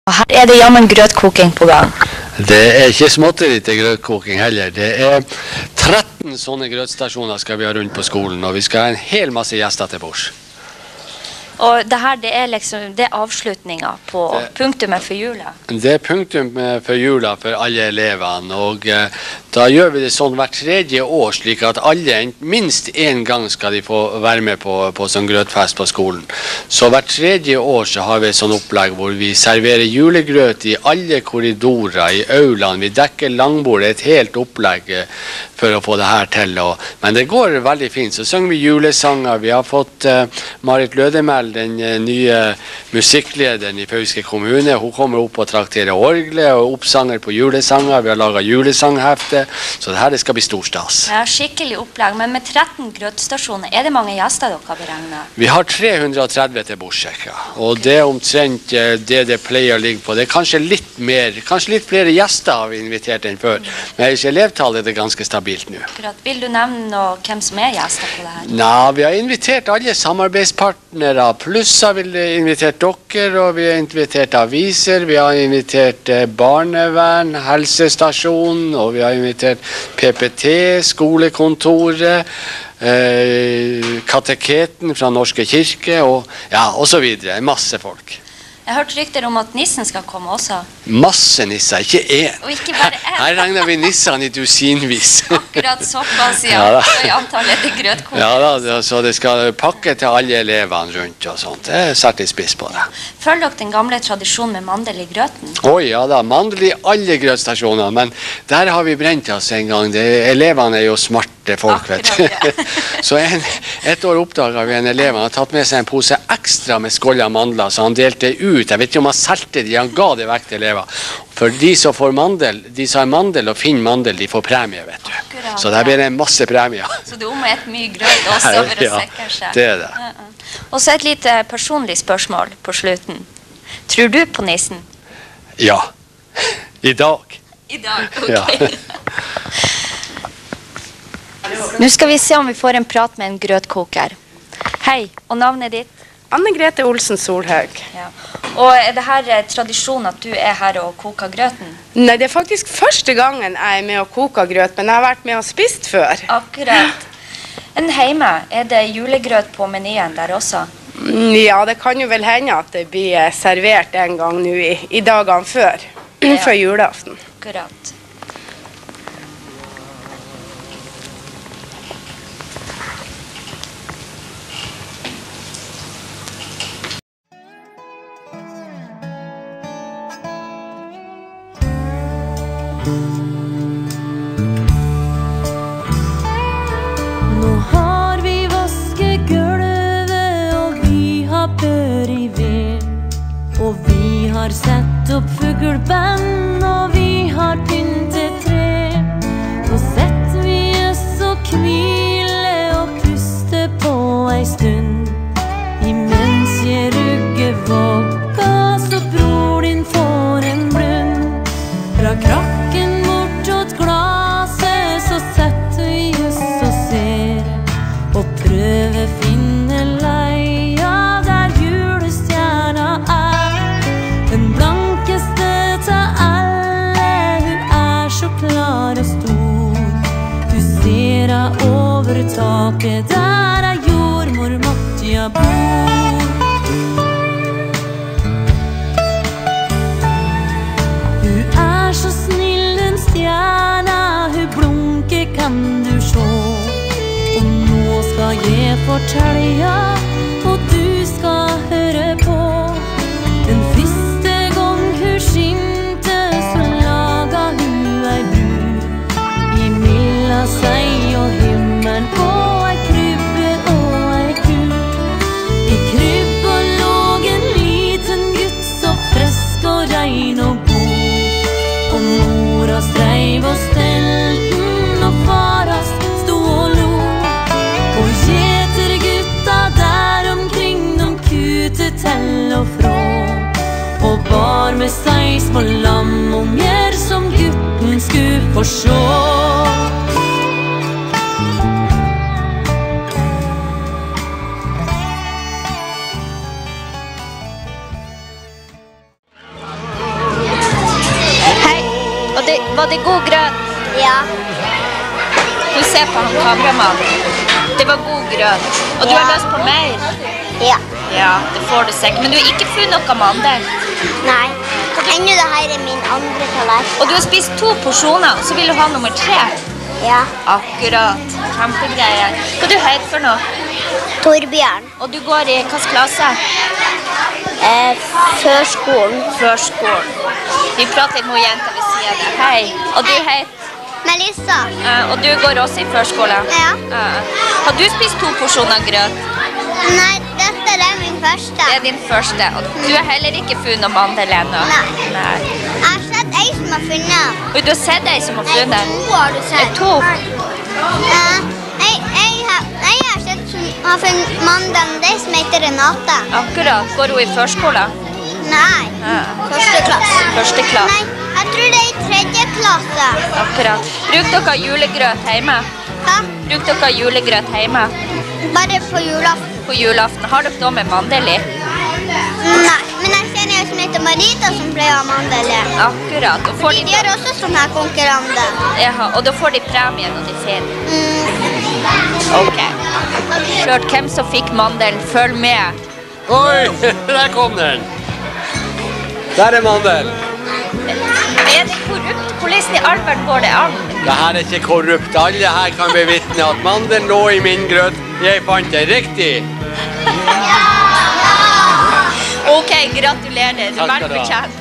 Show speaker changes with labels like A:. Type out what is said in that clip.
A: Her det jammen grøtkoking på gang.
B: Det ikke småtteri til grøtkoking heller. Det 13 sånne grøtstasjoner skal vi ha rundt på skolen, og vi skal ha en hel masse gjester til bords.
A: Og det her, det liksom, det avslutningen på punktumet for jula?
B: Det punktumet for jula for alle elevene, og da gjør vi det sånn hver tredje år, slik at alle minst en gang skal de få være med på sånn grøtfest på skolen. Så hver tredje år så har vi et sånn opplegg hvor vi serverer julegrøt i alle korridorer, i aulaen. Vi dekker langbord, et helt opplegg for å få det her til. Men det går veldig fint. Så synger vi julesanger. Vi har fått Marit Lødemel, den nye musikklederen i Fauske kommune. Hun kommer opp og trakterer orgelet og oppsanger på julesanger. Vi har laget julesanghefte, så det her skal bli stor stas.
A: Ja, skikkelig opplegg, men med 13 grøtstasjoner, det mange gjester dere beregner?
B: Vi har 330 til bordssekka, og det omtrent det pleier å ligge på. Det kanskje litt mer, kanskje litt flere gjester har vi invitert enn før, men i elevtallet det ganske stabilt nå.
A: Akkurat. Vil du nevne hvem som gjester på det her?
B: Nei, vi har invitert alle samarbeidspartnere, pluss har vi invitert dere, og vi har invitert aviser, vi har invitert barnevern, helsestasjon, og vi har invitert PPT, skolekontoret, kateketen fra Norske Kirke, og så videre. Masse folk.
A: Jeg har hørt rykter om at nissen skal komme også.
B: Masse nisser, ikke én.
A: Og ikke bare én.
B: Her regner vi nissene i dusinvis.
A: Akkurat såpass, ja. I antallet til grøtkoking.
B: Ja da, så det skal pakke til alle elevene rundt og sånt. Det setter spiss på det.
A: Følger dere den gamle tradisjonen med mandel i grøten?
B: Oi, ja da, mandel i alle grøtstasjoner, men der har vi brent oss en gang. Elevene jo smarte folk, vet du. Så et år oppdaget vi en elev, han har tatt med seg en pose ekstra med skållet mandler, så han delte ut. Jeg vet ikke om han selte de, han ga det vekk til elever. For de som får mandel, de som har mandel og finner mandel, de får premie, vet du.
A: Akkurat,
B: så der blir det en masse premie.
A: Så du må et mye grøt også for å sikre seg.
B: Det det.
A: Og så et lite personlig spørsmål på slutten. Tror du på nissen?
B: Ja. I dag.
A: I dag, ok. Nå skal vi se om vi får en prat med en grøtkoker. Hei, og navnet ditt?
C: Anne-Grete Olsen Solhaug.
A: Ja. Og det her tradisjon at du her og koker grøten?
C: Nei, det faktisk første gangen jeg med å koke grøt, men jeg har vært med og spist før.
A: Akkurat. En hjemme, det julegrøt på menyen der også?
C: Ja, det kan jo vel hende at det blir servert en gang nå i dagene før, før julaften.
A: Akkurat.
D: Nå har vi vasket gulvet, og vi har bør i ved. Og vi har sett opp fugleband, og vi har pyntet tre. Nå setter vi oss og hvile og puste på ei stund. Imens jeg rugger vågga, så bror din får en blund. Fra krakken bortåt glaset, så setter vi oss og ser. Og prøver finne leia der julestjerna den blankeste til alle, hun så klar og stor. Du ser henne over taket, der jordmor Matja bor. Hun så snill den stjerna, hun blunker kan du sjå. Og nå skal jeg fortelle, og du skal høre på. Den første gang hun skinte, så laga hun ei bru. Imella seg og himmelen på ei krybbe og ei ku. I krybba låg en liten gutt, så frisk og rein og god. Og mora streiv og stelten, og faras sto og lo. Og gjetergutta der omkring, de kutet til og fra. Og bar med seg små lammunger som gutten skulle få sjå.
A: Var det god grøt?
E: Ja.
A: Du ser på han kameramannen. Det var god grøt. Og du har lyst på mer?
E: Ja.
A: Ja, det får du sikkert. Men du har ikke funnet noe mandel?
E: Nei. Ennå det her er min andre tallerken.
A: Og du har spist 2 porsjoner, og så vil du ha nummer 3?
E: Ja.
A: Akkurat. Kjempegreier. Hva du heter for noe?
E: Torbjørn.
A: Og du går i hvilken klasse?
E: Førskolen.
A: Førskolen. Vi prater litt med jenta ved siden av deg. Hei. Og du heter?
E: Melissa.
A: Og du går også i førskolen?
E: Ja.
A: Har du spist 2 porsjoner grøt?
E: Nei, dette er min første.
A: Det er din første. Og du har heller ikke funnet noe mandel ennå?
E: Nei. Jeg har sett ei som har funnet.
A: Og du har sett ei som har funnet?
E: 2 har du sett.
A: 2?
E: Jeg har sett som har funnet mandelen, det som heter Renate.
A: Akkurat. Går hun i førskolen?
E: Nei. Første klasse.
A: Første klasse?
E: Nei, jeg tror det er i 3. klasse.
A: Akkurat. Bruker dere julegrøt hjemme?
E: Hva?
A: Bruker dere julegrøt hjemme?
E: Bare på julaften.
A: På julaften. Har dere da med mandel i?
E: Nei, men jeg kjenner en som heter Marita som pleier å ha mandel i.
A: Akkurat. Og får
E: De gjør også sånn her konkurranse.
A: Jaha, og da får de premie når de finner. Ok. Skjørt, hvem som fikk mandelen? Følg med.
B: Oi, der kom den. Der er mandel.
A: Er det korrupt? Hvordan i all verden går det an?
B: Det her er ikke korrupt. Alle her kan bevitne at mandelen lå i min grøt. Jeg fant det riktig.
A: Ok, gratulerer. Du er vel fortjent.